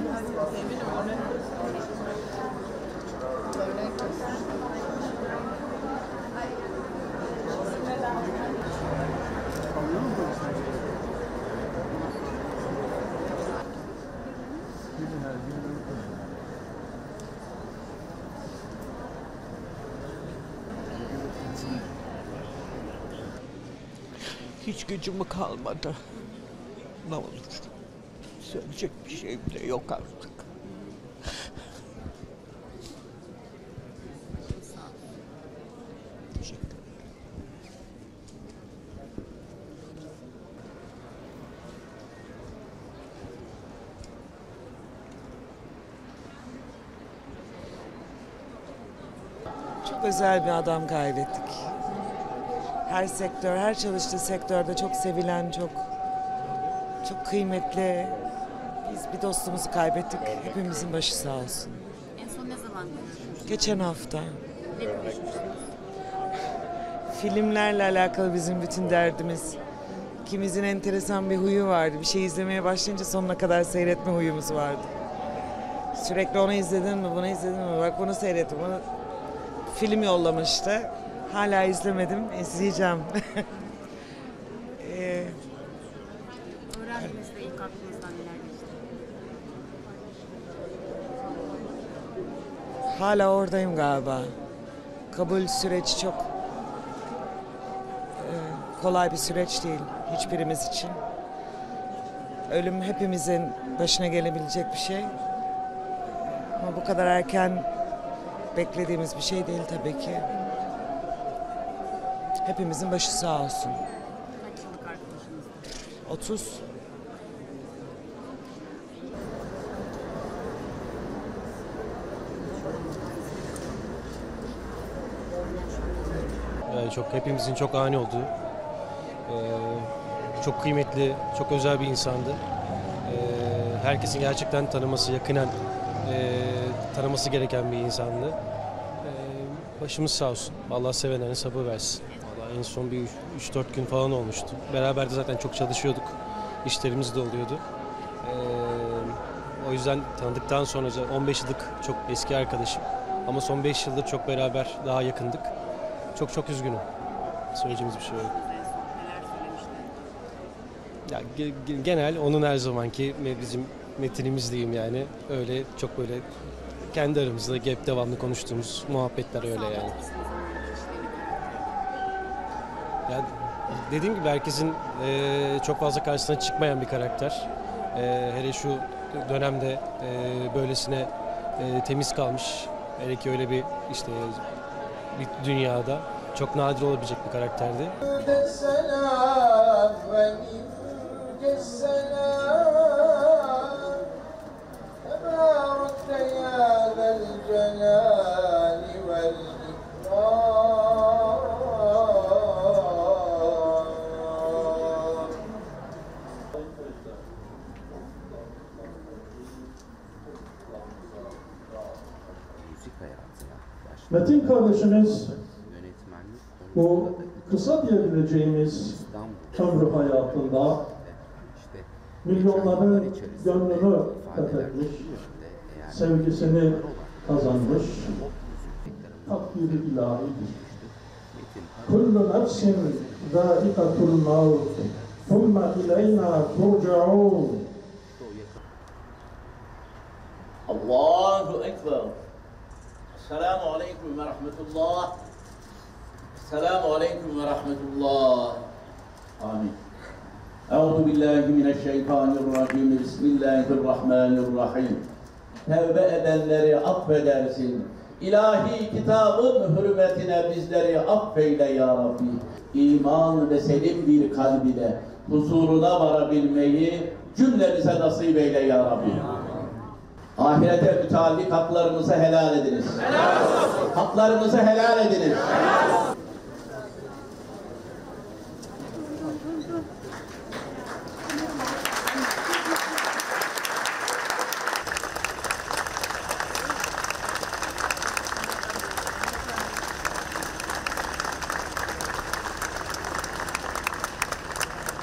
Hiç gücüm kalmadı. Ne olur. Söyleyecek bir şey bile yok artık. Teşekkür ederim. Çok özel bir adam kaybettik. Her sektör, her çalıştığı sektörde çok sevilen, çok kıymetli. Biz bir dostumuzu kaybettik. Hepimizin başı sağ olsun. En son ne zaman görüşmüştünüz? Geçen hafta. Ne konuşmuştunuz? Filmlerle alakalı bizim bütün derdimiz. İkimizin enteresan bir huyu vardı. Bir şey izlemeye başlayınca sonuna kadar seyretme huyumuz vardı. Sürekli onu izledin mi, bunu izledin mi, bak bunu seyrettim. Bunu... Film yollamıştı. Hala izlemedim, izleyeceğim. Öğrendiğinizde ilk aklınızdan neler geçti? Hala oradayım galiba. Kabul süreci çok kolay bir süreç değil hiçbirimiz için. Ölüm hepimizin başına gelebilecek bir şey. Ama bu kadar erken beklediğimiz bir şey değil tabii ki. Hepimizin başı sağ olsun. Kaç yıllık arkadaşınız? 30. Çok hepimizin çok ani olduğu, çok kıymetli, çok özel bir insandı. Herkesin gerçekten tanıması, yakinen tanıması gereken bir insandı. Başımız sağ olsun. Allah sevenlerine sabır versin. Vallahi en son bir 3-4 gün falan olmuştu. Beraber de zaten çok çalışıyorduk. İşlerimiz de oluyordu. O yüzden tanıdıktan sonra 15 yıllık çok eski arkadaşım. Ama son 5 yıldır çok beraber daha yakındık. Çok üzgünüm. Söyleyeceğimiz bir şey yok. Ya, genel onun her zamanki bizim metinimiz diyeyim yani. Öyle çok böyle kendi aramızda hep devamlı konuştuğumuz muhabbetler öyle yani. Ya dediğim gibi herkesin çok fazla karşısına çıkmayan bir karakter. Hele şu dönemde böylesine temiz kalmış. Hele ki öyle bir işte bir dünyada çok nadir olabilecek bir karakterdi. Metin kardeşimiz bu kısa diyebileceğimiz ömrü hayatında milyonların gönlünü fethetmiş, sevgisini kazanmış, takdiri ilahidir. Kullu nefsin zâikatul mevt, thumme ileyna turcaûn. Allahu Ekber. Selamun Aleyküm ve Rahmetullah. Selamun Aleyküm ve Rahmetullah. Amin. Euzu billahi mineşşeytanirracim. Bismillahirrahmanirrahim. Tevbe edenleri affedersin. İlahi kitabın hürmetine bizleri affeyle ya Rabbi. İman ve selim bir kalbine huzuruna varabilmeyi cümlemize nasip eyle ya Rabbi. Ahirete müteallik haklarınızı helal ediniz. Helal olsun. Haklarınızı helal ediniz. Helal olsun.